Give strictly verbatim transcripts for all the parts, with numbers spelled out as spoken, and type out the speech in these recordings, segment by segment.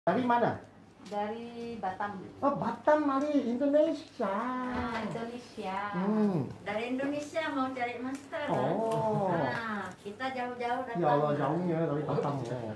Dari mana? Dari Batam. Oh, Batam, Mali, Indonesia. Ah, Indonesia. Hmm. Dari Indonesia mau cari master. Oh. Nah, kita jauh-jauh datang. Ya Allah, jauhnya dari Batam.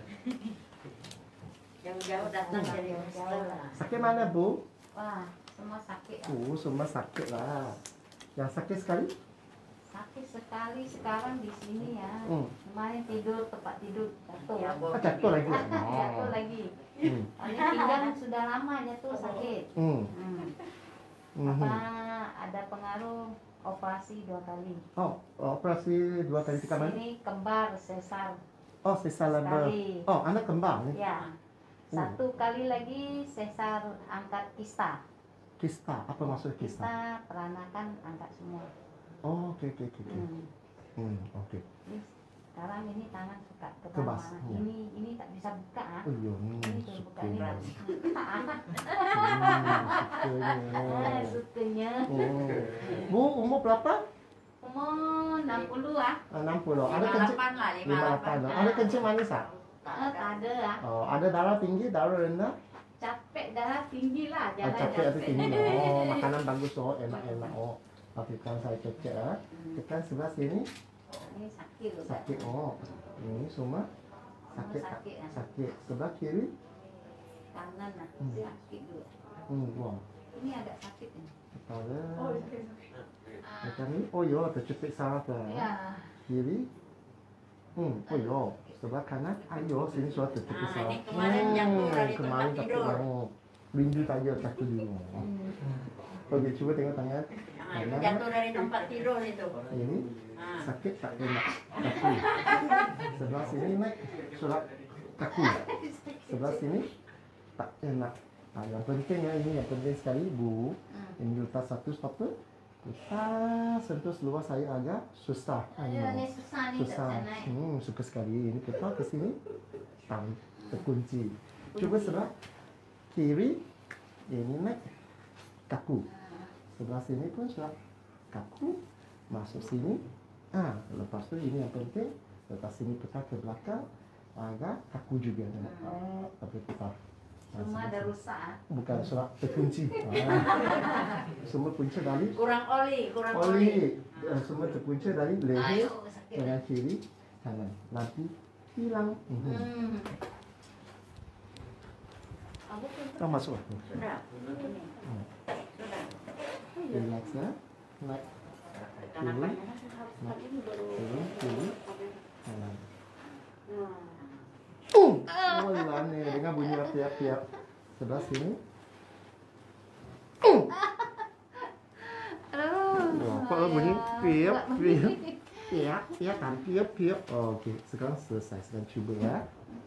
Jauh-jauh datang Hmm. dari master. Sakit mana, Bu? Wah, semua sakit. Ya. Oh, semua sakit lah. Yang sakit sekali? Sakit sekali sekarang di sini ya. Hmm. Kemarin tidur tempat tidur jatuh. Ya, Oh, jatuh lagi. Jatuh Oh. lagi. Hmm. Soalnya pinggang sudah lama jatuh sakit. Hmm. Hmm. Hmm. Apa ada pengaruh operasi dua kali. Oh, operasi dua kali tiga mana? Ini kembar sesar. Oh, sesar labor. Sekali. Oh, anak kembar nih. Ya. Satu kali lagi sesar angkat kista. Kista, apa maksud kista? Kista peranakan angkat semua. Oh, oke oke oke. oke. Hmm. Hmm, oke. Ini sekarang ini tangan suka ke Kebas, mana? ya. Ini ini tak bisa buka ah. Oh iya, hmm, Ini tuh buka ini. sukanya. Ah, Hmm, sukanya. sukanya. Oh. Bu, umur berapa? Umur enam puluh ah. enam puluh. Ada Lima kencing? delapan lah, lima lima delapan. delapan. Ada kencing manis tak? Ah, tak ada ah. Oh, ada darah tinggi, darah rendah? Capek darah tinggi lah Oh, jalan capek atau tinggi? Oh, makanan bagus oh, enak-enak oh. Tapi kan saya cek ya. Tekan sebelah sini Ini sakit loh. sakit oh. Ini semua sakit Semua sakit, ah. sakit. Sebelah kiri, Kanan lah Hmm. sakit dulu. hmm, wah. Ini agak sakit ini. Kepala. Ah, Tekan ni, oh yo, tercepit saraf lah. ya. Kiri, hmm, oh yo. Sebelah kanan, ayo sini suara tercepit Ah, saraf. ini kemarin jatuh dari tempat kemarin jatuh tidur. bangun. Rindu saja jatuh di rumah. Hmm. Oke, coba tengok tangan. Ah, itu jatuh dari tempat tidur itu. Ini Ah. sakit tak enak kaku. Sebelah sini naik surat kaku. Sebelah sini tak enak. Nah, yang penting ya ini yang penting sekali Bu. Hmm. Ini letak satu stopper. Kita sentuh seluar saya agak susah. Aduh, ini susah nih tak Susah. bisa naik. Hmm, suka sekali. Ini kita ke sini tang terkunci. Coba sebelah kiri ini naik kaku. Sebelah sini pun sudah kaku. Masuk sini. Ah, lepas tu ini yang penting. Lepas sini kita ke belakang. Agak kaku juga. Ah, tapi kita. Semua ada rusak ah. Bukan surat terkunci. Ah. Semua kunci dari Kurang oli, kurang oli. oli. Ah, semua terkunci dari leher Ayo sakit. dengan kiri kanan. Nanti hilang. Mhm. Hmm. Aku pun Kita masuk. Sudah. Hmm. Sudah. Relax ya. Naik Kenapa? kiri, kiri, kanan. Uh, oh hilang nih dengan bunyi api-api. Sebelah sini. Uh. Aduh. Wah, kok bunyi piap, piap, piap, piap, kan piap, piap. Oh, Oke, sekarang selesai. Sekarang coba ya.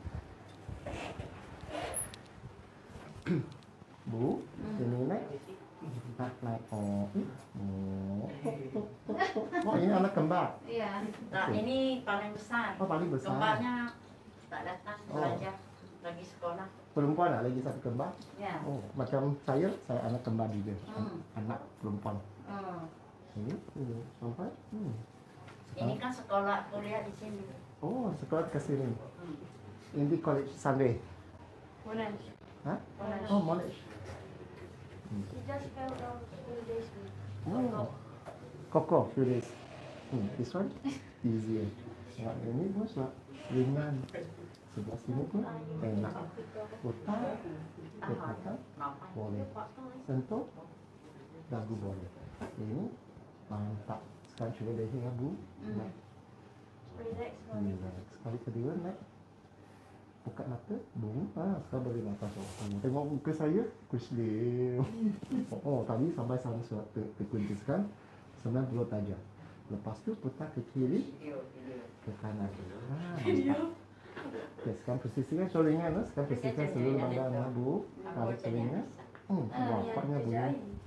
Bu, ini naik. Tak naik. Oh, oh, tuk, tuk, tuk, tuk. Oh, ini anak kembar. Iya. Nah, ini paling besar. Oh, paling besar. Kembarnya tak datang Oh. belajar lagi sekolah. Perempuan ada lagi satu kembar. Ya. Oh, macam saya, saya anak kembar juga. Hmm. Anak perempuan. Hmm. Ini, ini sampai. Hmm. Ini kan sekolah kuliah di sini. Oh, sekolah ke sini. Hmm. Ini college Sunday. Monash. Hah? Monash. Oh, college. She just fell down two days ago. Oh. Koko, few days. Hmm, this one easier. Yang ini bos lah, ringan. Sebelah sini pun enak. Putar, ke atas, boleh. Sentuh, dagu boleh. Ini mantap. Sekarang coba leher ya Bu. Naik. Relax. Relax. Sekali kedua naik. Buka mata, bung. Ah, sekarang boleh nafas. Oh, tengok muka saya, kuslim. Oh, oh, tadi sampai sana surat ter terkunci sekarang. sembilan puluh tajam. Lepas tu putar ke kiri, ke kanan. Ah, mantap. Okay, sekarang posisikan shoulder-nya. No? Sekarang posisikan seluruh badan Bu. Tarik telinga. Hmm, wah, kuatnya bunyi.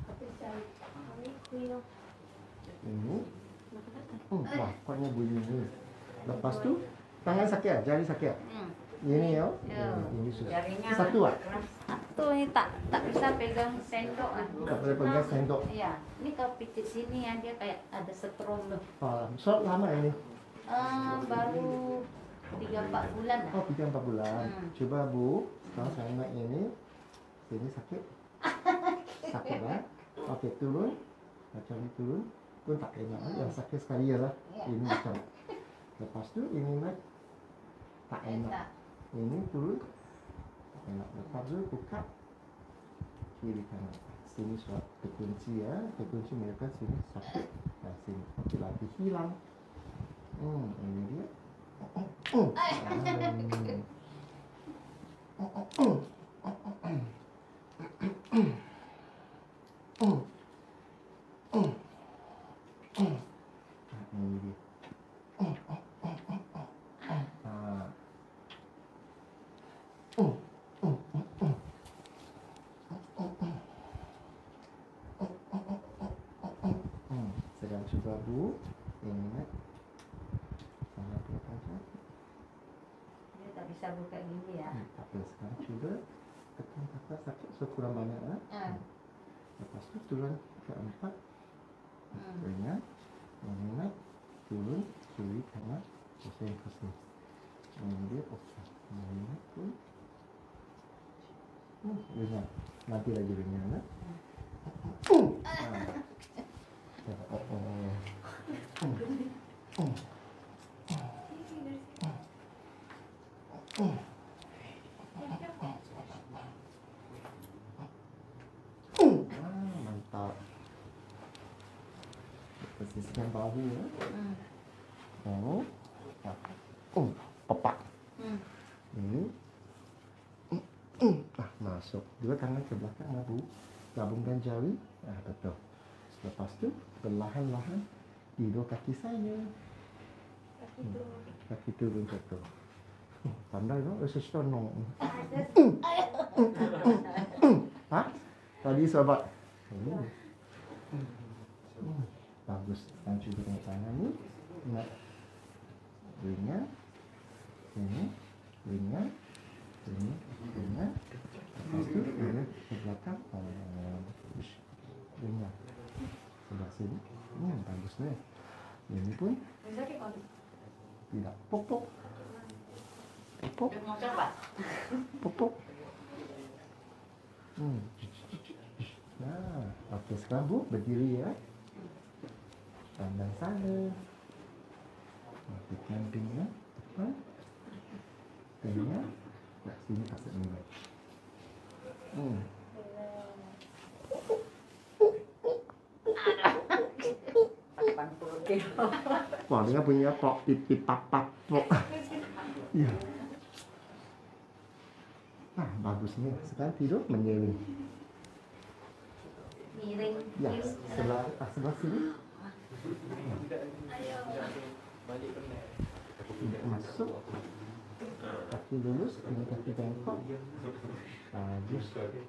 Ini. Hmm, wah, kuatnya bunyi ni. Lepas tu, tangan sakit, jari sakit. Hmm. Ini ya. Ya. Ini susah. Jarinya Satu ah. keras. Satu ini tak tak bisa pegang sendok ah. Tak boleh pegang sendok. Iya. Ini kalau pijit sini ya dia kayak ada setrum tuh. Ah, so lama ini. Eh, baru tiga empat bulan lah. Oh, tiga empat bulan. Hmm. Coba Bu, sekarang saya nak ini. Sini sakit. Sakit kan? Okey, turun. Macam ni turun. Pun tak enak. Yang sakit sekali lah. Ini macam. Lepas tu ini naik. Tak enak. Ini turun. Tak enak. Lepas tu buka. Kiri kanan. Sini suat terkunci ya. Terkunci menyebabkan sini sakit. Dan sini. Okey, lagi hilang. Hmm, ini dia. Oh. Sedang coba Bu, ingat sama belakang saya. Dia tak bisa buka gini ya. Hmm, tak apa, sekarang cuba tekan kakak sakit sekurang banyak ah. Hmm. Lepas tu turun ke empat. Hmm. Ingat, ingat, turun, kiri kanan, pusing pusing. Ini dia okey. Ingat pun. Hmm, ingat. Nanti lagi ingat. Eh? Ah. Oh, oh, oh. Hmm. Hmm. Hmm. Ah, mantap. Persiskan bahu ya. Hmm. Oh. Oh, pepak. Hmm. Ini. Hmm. Ah, masuk. Dua tangan ke belakang Bu. Gabungkan jari. Ah, betul. Lepas tu perlahan-lahan tidur kaki saya. Kaki tu. Kaki turun jatuh. Hmm, pandai tak? Rasa senang. Ha? Tadi sahabat. Hmm. Hmm. Bagus. Dan cuba tengok tangan ni. Ingat. Ringan. Ini. Ringan. Ini. Ringan. Lepas tu, ini ke belakang. Oh. Ringan. Sebelah sini. Hmm, bagus ni. Ini pun tidak. Pok, pok. Pok, Mau coba? pok, pok. Hmm. Nah, okey sekarang Bu berdiri ya. Pandang sana. Matikan pinggan. Depan. Pinggan. Kat sini kasut ni. Hmm. delapan puluh kilo. Wah, dengar bunyi apa? Pip pip pap pap. Pop. Ya. Ah, bagus ni. Sekarang tidur menjeling. Miring. Ya, sebelah ah, sebelah sini. Tidak masuk. Kaki lurus, ini kaki bengkok. Bagus.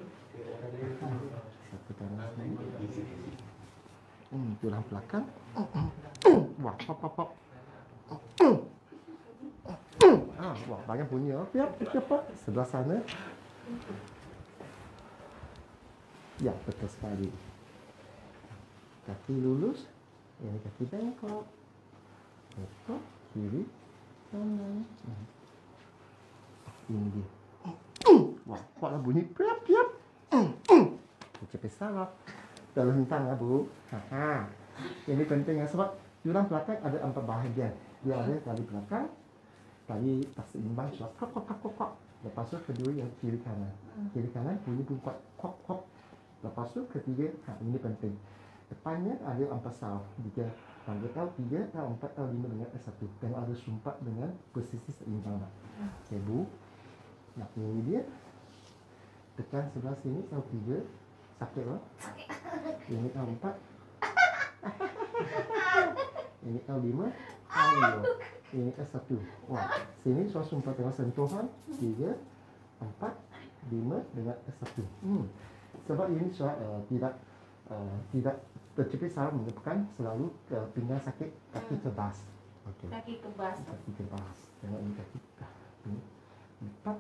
Satu tangan sini. Hmm, tulang belakang. Wah, pop pop pop. Ah, wah, banyak bunyi. Oh. Piap, piap, piap. Sebelah sana. Ya, betul sekali. Kaki lurus. Ini kaki bengkok. Bengkok, kiri, kanan. Hmm. Ini dia. Wah, kuatlah bunyi. Piap, piap. Cepat salah. Dalam hentang lah, Bu. Ha. Ini penting ya, sebab tulang belakang ada empat bahagian. Dia ada tali belakang, tali tak seimbang, suat kok kok kok kok. Lepas tu kedua yang kiri kanan. Kiri kanan bunyi pun kuat kok kok. Lepas tu ketiga, ha, ini penting. Depannya ada empat sal. Tiga, panggil L tiga, L empat, L lima dengan S satu. Tengok ada sumpat dengan posisi seimbang. Okey, Bu. Nak ini dia. Tekan sebelah sini L tiga. Sakit lah. Ini L empat. Ini L lima. Ayo. Ini S satu. Wah, sini suara sumpah tengah sentuhan. tiga, empat, lima dengan S satu. Hmm. Sebab ini suara uh, tidak uh, tidak tercepit saraf menyebabkan selalu uh, pinggang sakit, kaki kebas. Okey. Kaki kebas. Kaki kebas. Tengok ini kaki. Ini empat.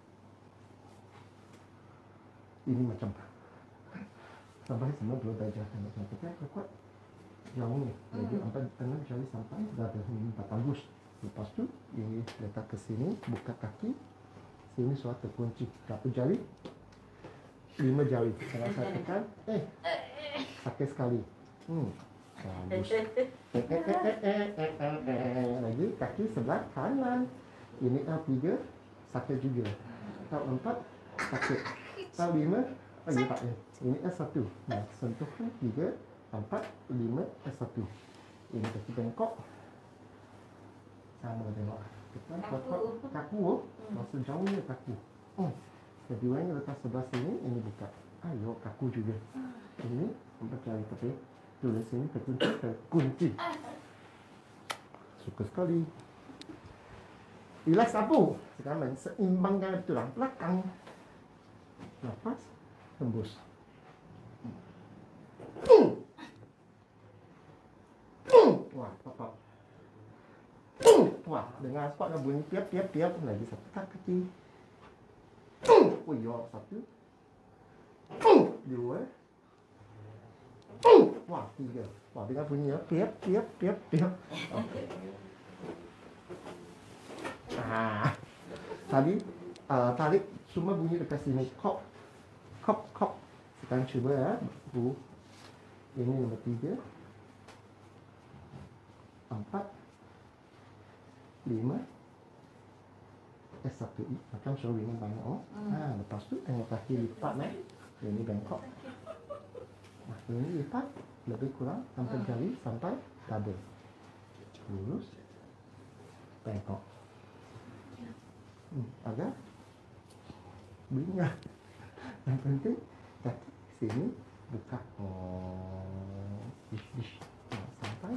Ini macam sampai semua dua darjah tengok sampai kan kuat jauh ni. Jadi empat tengah cari sampai dah ada ini tak bagus. Lepas tu ini letak ke sini, buka kaki. Sini suatu kunci. Satu jari. Lima jari. Kalau saya tekan, eh sakit sekali. Hmm. Bagus. Eh, eh, eh, eh, eh, eh, eh, eh. Lagi kaki sebelah kanan. Ini L tiga sakit juga. L empat sakit. L lima oh iya tak ya. Ini S satu. Nah, sentuhan tiga, empat, lima, S satu. Ini kaki bengkok. Sama tengok. Tekan kuat-kuat. Kaku. Oh. Masa jauhnya kaku. Oh. Keduanya letak sebelah sini, ini buka. Ayo, kaku juga. Ini empat jari tapi tulis sini terkunci, terkunci. Suka sekali. Relax apa? Sekarang seimbangkan tulang belakang. Lepas, tembus. Wah, pop-pop. Wah, dengan spot dah bunyi tiap tiap tiap lagi satu kaki. Oh ya, satu. Dua. Wah, tiga. Wah, dengan bunyi ya tiap tiap tiap tiap. Okay. Ah. Tadi uh, tarik semua bunyi dekat sini. Kop. Kop kop. Sekarang cuba ya, Bu. Ini nombor tiga. Empat. Lima. S satu I. Macam suruh ini banyak oh. Hmm. Ha, lepas tu tengok kaki lipat eh. Ini bengkok. Nah, ini lipat lebih kurang sampai hmm. jari sampai double. Lurus. Bengkok. Hmm, agak bingung. Yang penting kaki sini buka. Oh, dish dish. Nah, sampai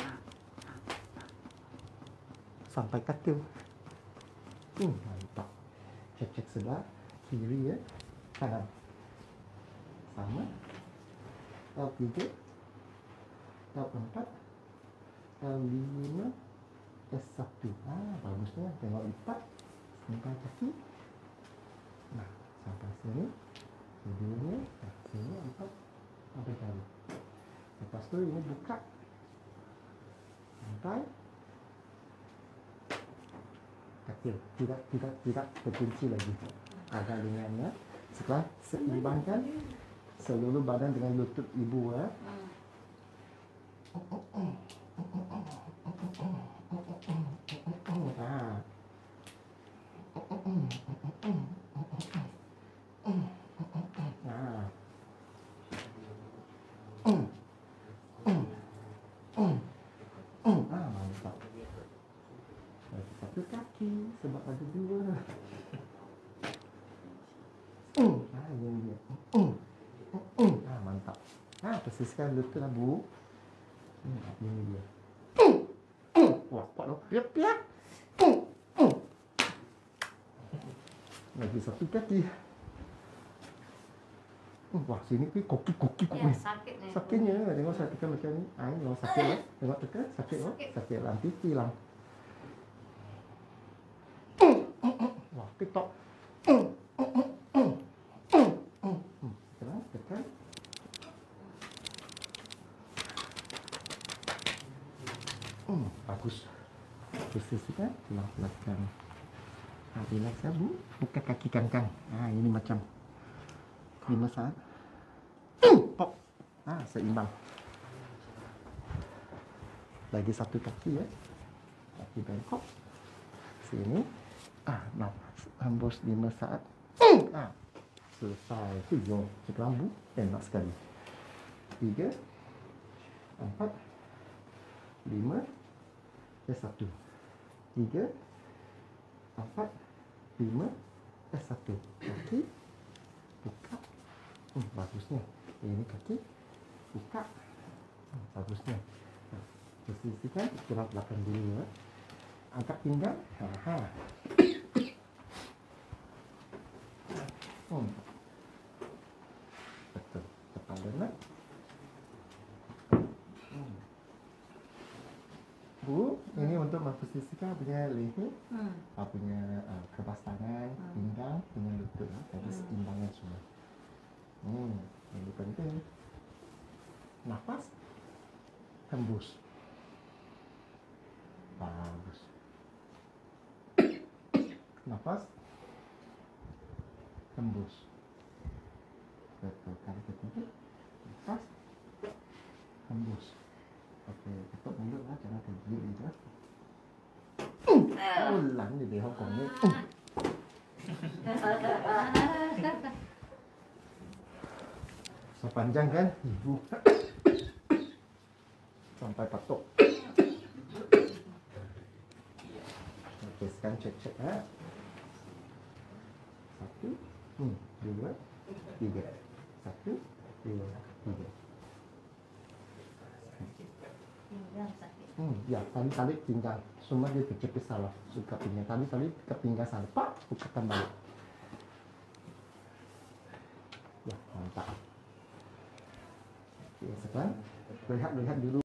sampai katil. Hmm, mantap. Cek-cek sebelah kiri ya, kanan. Sama. L tiga, L empat, L lima, S satu. Ah, bagusnya. Tengok lipat sampai kaki. Nah, sampai sini. Keduanya, nah, sini empat sampai kali. Lepas tu ini buka sampai kecil, tidak tidak tidak terkunci lagi. Agak ringannya. Setelah seimbangkan seluruh badan dengan lutut ibu ya. Ah, mantap. Satu kaki sebab ada dua. Ah, ini dia. Ah, mantap. Ah, persiskan lutut lah, Bu. Hmm, ini dia. Wah, kuat loh. Piak, piak. Lagi satu kaki. Wah, sini ni koki-koki Ya, sakit nih. Sakitnya, tengok saya tekan macam ni. Ah, ini sakit lah. Tengok tekan, sakit lah. Sakit lah, nanti hilang. Wah, TikTok. Tekan, tekan. Hmm, bagus. Posisikan tulang belakang. Nah, relax ya, Bu. Buka kaki kangkang. Ah, ini macam lima saat. Pop. Ah, seimbang. Lagi satu kaki ya. Kaki bengkok. Sini. Ah, nah, hembus lima saat. Ah, selesai. Tiga. Sekelambu. Enak sekali. Tiga. Empat. Lima. S satu. Tiga. Empat. Lima. S satu. Kaki. Buka. Hmm, bagusnya. Ini kaki. Buka. Hmm, bagusnya. Nah, posisikan tulang belakang dulu ya. Angkat pinggang. Aha. Hmm. Betul. Tepat benar. Hmm. Bu, ini untuk memposisikan punya leher, hmm. punya uh, kebas tangan, hmm. pinggang, dengan lutut. Jadi hmm. seimbangan semua. Hmm, ini penting. Nafas, hembus. Bagus. nafas, hembus. Betul, kali ketiga, nafas, hembus. Oke, tutup mulut lah, jangan tergigit gitu. Ulang di Hong Kong ni. Sepanjang kan, ibu sampai patok. Oke, sekarang cek-cek ha. Satu, hmm, dua, tiga. Satu, dua, tiga. Pinggang sakit. Hmm, ya, tali-tali pinggang. Semua dia tercepit salah. Suka pinggang. Tali-tali ke pinggang salah. Pak, bukatan balik. Ya, mantap. Oke, sekarang lihat-lihat dulu.